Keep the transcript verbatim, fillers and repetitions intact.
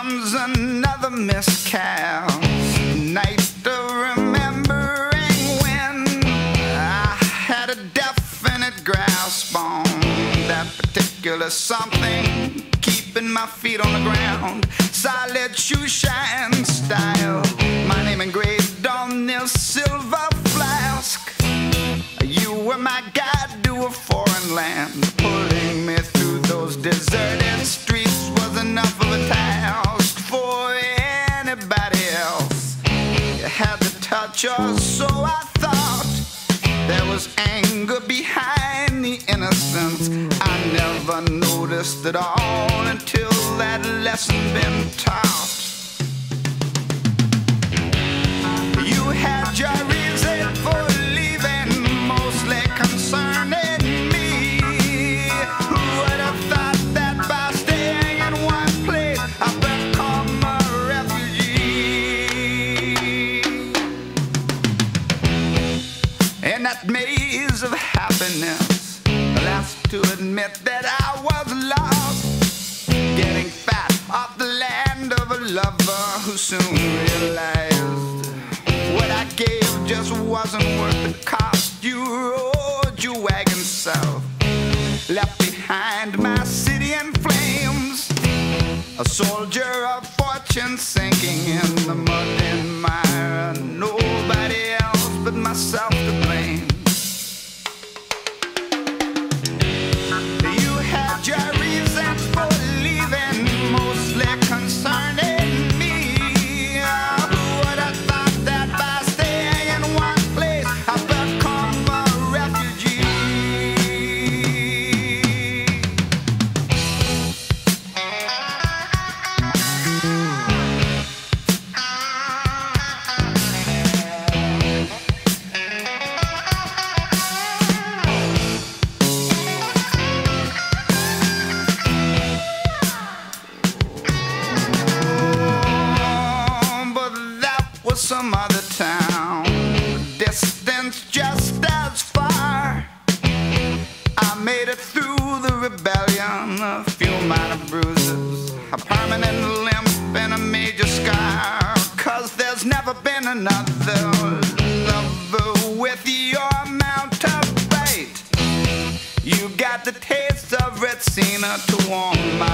comes another miscast. Night of remembering when I had a definite grasp on that particular something, keeping my feet on the ground. Solid shoe shine style, my name engraved on this silver flask. You were my guide to a foreign land. Pulling me through those deserted streets was enough of a task for anybody else. You had to touch us, so I thought there was anger behind the innocence. I never noticed at all until that lesson been taught. You had your reason for leaving, mostly concerning me. Who would have thought that by staying in one place I become a refugee? In that maze of happiness, last to admit that I was lost, getting fat off the land of a lover who soon realized what I gave just wasn't worth the cost. You rode your wagon south, left behind my city in flames, a soldier of fortune sinking in the mud and mire. Nobody else but myself to blame. You had your reasons for leaving, mostly concerning me. Who would have thought that by staying in one place I become a refugee? Some other town, distance just as far. I made it through the rebellion, a few minor bruises, a permanent limp and a major scar. Cause there's never been another lover with your amount of bite. You got the taste of Retsina to warm my